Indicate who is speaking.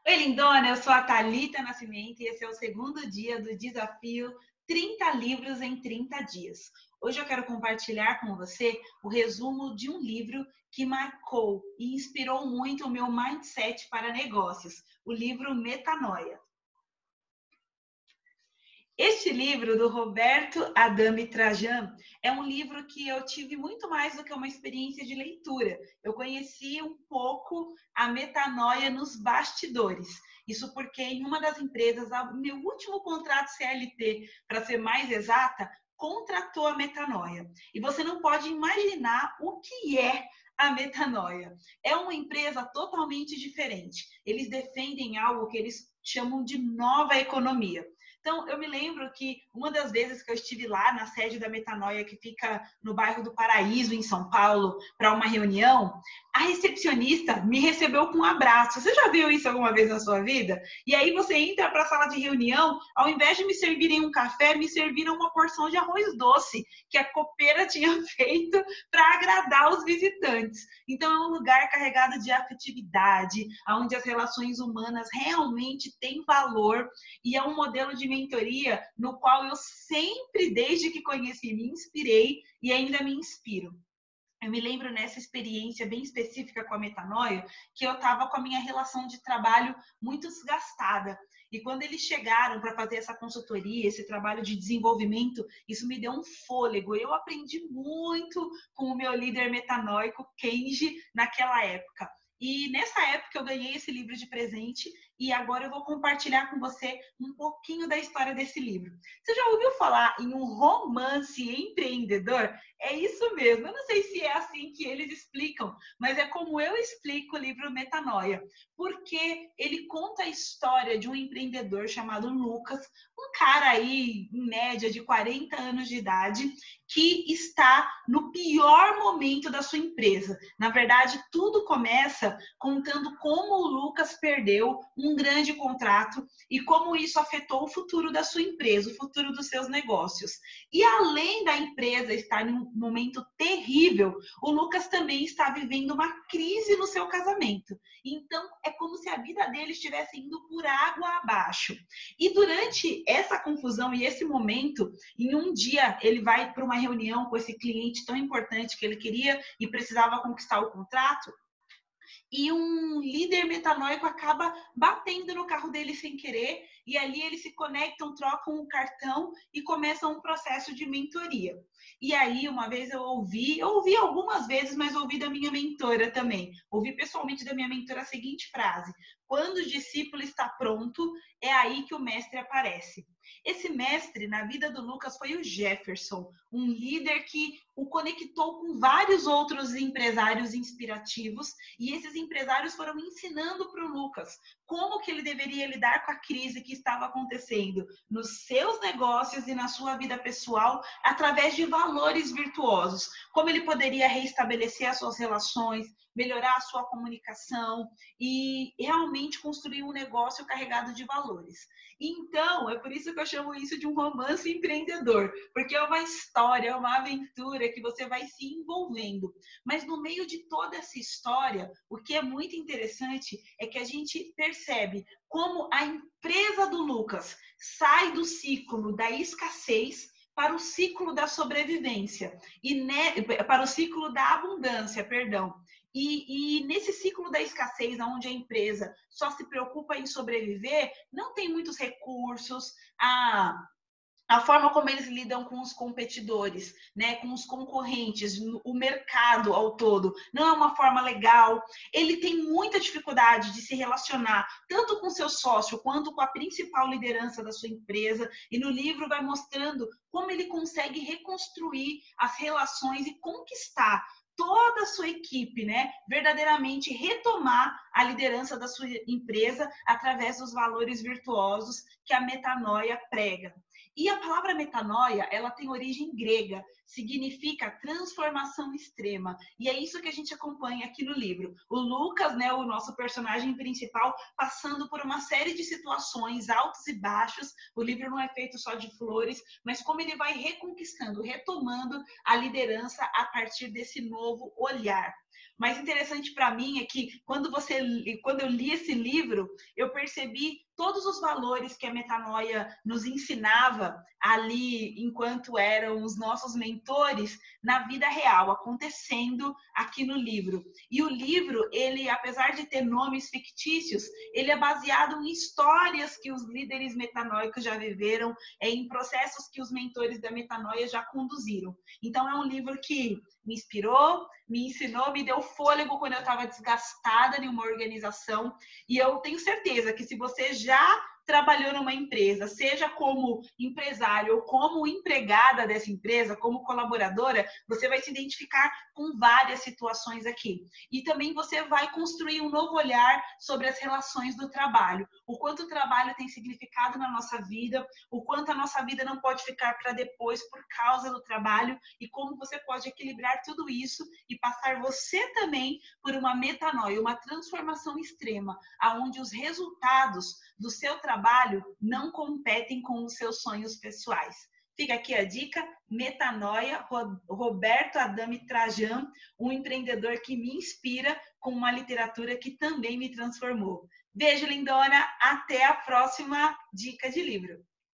Speaker 1: Oi, lindona, eu sou a Thalita Nascimento e esse é o segundo dia do desafio 30 livros em 30 dias. Hoje eu quero compartilhar com você o resumo de um livro que marcou e inspirou muito o meu mindset para negócios, o livro Metanoia. Este livro, do Roberto Adame Trajan, é um livro que eu tive muito mais do que uma experiência de leitura. Eu conheci um pouco a metanoia nos bastidores. Isso porque em uma das empresas, meu último contrato CLT, para ser mais exata, contratou a metanoia. E você não pode imaginar o que é a metanoia. É uma empresa totalmente diferente. Eles defendem algo que eles chamam de nova economia. Então, eu me lembro que uma das vezes que eu estive lá na sede da Metanoia, que fica no bairro do Paraíso, em São Paulo, para uma reunião, a recepcionista me recebeu com um abraço. Você já viu isso alguma vez na sua vida? E aí você entra para a sala de reunião, ao invés de me servirem um café, me serviram uma porção de arroz doce, que a copeira tinha feito para agradar os visitantes. Então, é um lugar carregado de afetividade, onde as relações humanas realmente têm valor, e é um modelo de mentoria no qual eu sempre, desde que conheci, me inspirei e ainda me inspiro. Eu me lembro nessa experiência bem específica com a metanoia, que eu estava com a minha relação de trabalho muito desgastada. E quando eles chegaram para fazer essa consultoria, esse trabalho de desenvolvimento, isso me deu um fôlego. Eu aprendi muito com o meu líder metanóico, Kenji, naquela época. E nessa época eu ganhei esse livro de presente e agora eu vou compartilhar com você um pouquinho da história desse livro. Você já ouviu falar em um romance empreendedor? É isso mesmo. Eu não sei se é assim que eles explicam, mas é como eu explico o livro Metanoia. Porque ele conta a história de um empreendedor chamado Lucas, um cara aí, em média, de 40 anos de idade, que está no pior momento da sua empresa. Na verdade, tudo começa contando como o Lucas perdeu um grande contrato e como isso afetou o futuro da sua empresa, o futuro dos seus negócios. E além da empresa estar em um momento terrível, o Lucas também está vivendo uma crise no seu casamento. Então, é como se a vida dele estivesse indo por água abaixo. E durante essa confusão e esse momento, em um dia ele vai para uma reunião com esse cliente tão importante que ele queria e precisava conquistar o contrato, e um líder metanóico acaba batendo no carro dele sem querer, e ali eles se conectam, trocam o cartão e começam um processo de mentoria. E aí, uma vez eu ouvi algumas vezes, mas ouvi da minha mentora também. Ouvi pessoalmente da minha mentora a seguinte frase: quando o discípulo está pronto, é aí que o mestre aparece. Esse mestre na vida do Lucas foi o Jefferson, um líder que o conectou com vários outros empresários inspirativos, e esses empresários foram ensinando para o Lucas como que ele deveria lidar com a crise que estava acontecendo nos seus negócios e na sua vida pessoal através de valores virtuosos, como ele poderia reestabelecer as suas relações, melhorar a sua comunicação e realmente construir um negócio carregado de valores. Então, é por isso que eu chamo isso de um romance empreendedor, porque é uma história, é uma aventura que você vai se envolvendo. Mas no meio de toda essa história, o que é muito interessante é que a gente percebe como a empresa do Lucas sai do ciclo da escassez para o ciclo da sobrevivência para o ciclo da abundância, perdão. E nesse ciclo da escassez, onde a empresa só se preocupa em sobreviver, não tem muitos recursos, a forma como eles lidam com os competidores, né, com os concorrentes, o mercado ao todo, não é uma forma legal. Ele tem muita dificuldade de se relacionar tanto com seu sócio quanto com a principal liderança da sua empresa. E no livro vai mostrando como ele consegue reconstruir as relações e conquistar toda a sua equipe, né? Verdadeiramente retomar a liderança da sua empresa através dos valores virtuosos que a metanoia prega. E a palavra metanoia, ela tem origem grega, significa transformação extrema. E é isso que a gente acompanha aqui no livro. O Lucas, né, o nosso personagem principal, passando por uma série de situações, altos e baixos. O livro não é feito só de flores, mas como ele vai reconquistando, retomando a liderança a partir desse novo olhar. Mas interessante para mim é que quando eu li esse livro, eu percebi todos os valores que a metanoia nos ensinava ali, enquanto eram os nossos mentores, na vida real, acontecendo aqui no livro. E o livro, ele, apesar de ter nomes fictícios, ele é baseado em histórias que os líderes metanoicos já viveram, em processos que os mentores da metanoia já conduziram. Então, é um livro que me inspirou, me ensinou, me deu fôlego quando eu estava desgastada em uma organização. E eu tenho certeza que se você já trabalhou numa empresa, seja como empresário ou como empregada dessa empresa, como colaboradora, você vai se identificar com várias situações aqui. E também você vai construir um novo olhar sobre as relações do trabalho, o quanto o trabalho tem significado na nossa vida, o quanto a nossa vida não pode ficar para depois por causa do trabalho e como você pode equilibrar tudo isso e passar você também por uma metanoia, uma transformação extrema, aonde os resultados do seu trabalho não competem com os seus sonhos pessoais. Fica aqui a dica, Metanoia, Roberto Adame Trajan, um empreendedor que me inspira com uma literatura que também me transformou. Beijo, lindona, até a próxima dica de livro.